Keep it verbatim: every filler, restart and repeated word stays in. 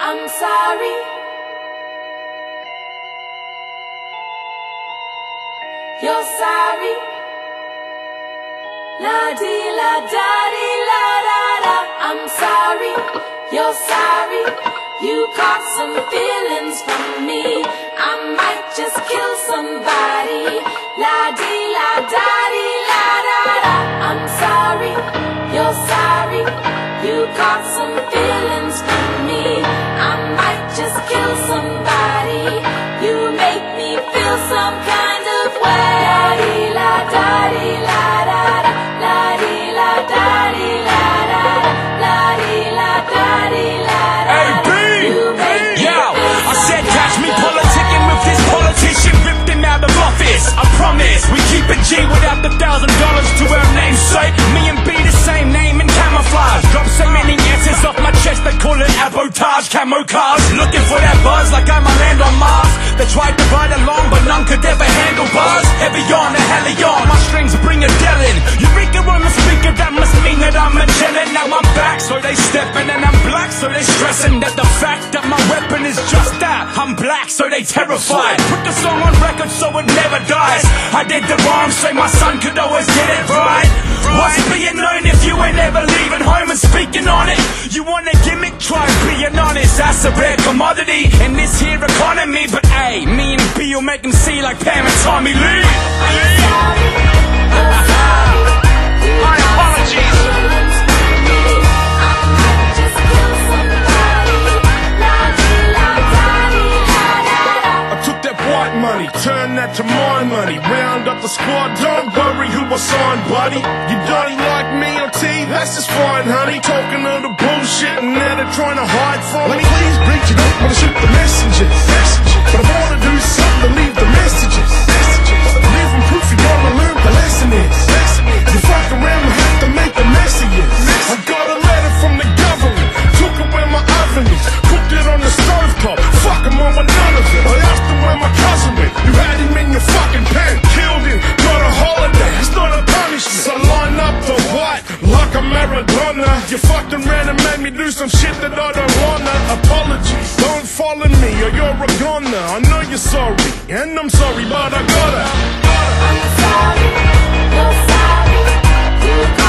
I'm sorry. You're sorry. La di la da di la da da. I'm sorry. You're sorry. You caught some feelings from me. I might just kill somebody. La di la da di la da da. I'm sorry. You're sorry. You caught some feelings from me. I might just kill somebody. You make me feel some kind of way. La di la da di la da da. La di la da di la da da. La di la da di la da da. You make me Yo, feel I some said catch me kind of politicking with this politician, ripped him out of office. I promise we keep it G without the thousand dollars to our namesake. Me and B the same name in camouflage. Drop so many answers off my chest they call it sabotage. Camo cars looking for that buzz like I'm a land on Mars. They tried to ride along but none could ever handle bars. Heavy on the heli on, my strings bring a Dylan. Eureka on the speaker, that must mean that I'm a Dylan. Now I'm back so they stepping and I'm black so they stressing that the fact that my weapon is just that. I'm black so they terrified. Put the song on record so it never dies. I did the wrong so my son could always get it right. What's being known if you ain't ever leaving home and speaking on it? You want a gimmick? Try being honest. That's a rare commodity in this here economy. But hey, me and B will make them see like Pam and Tommy Lee. My apologies. Money, turn that to my money. Round up the squad, don't worry who I signed, buddy. You don't like me on T, that's just fine, honey. Talking all the bullshit and now they're trying to hide from me. Please, bleach, you don't want to shoot the messengers. But I want to do something to leave the messages. Living proof you wanna learn the lesson is. You fuck around and have to make a mess of you. I got a letter from the government, took it where my oven is, cooked it on the stovetop. Fuck them on with none of it. I asked them where my cousin went. You had him in your fucking pen, killed him, got a holiday, it's not a punishment. So line up the white like a Maradona. You fucked around and made me do some shit that I don't wanna. Apologies, don't follow me or you're a goner. I know you're sorry, and I'm sorry, but I gotta, gotta. I'm sorry, you're sorry. You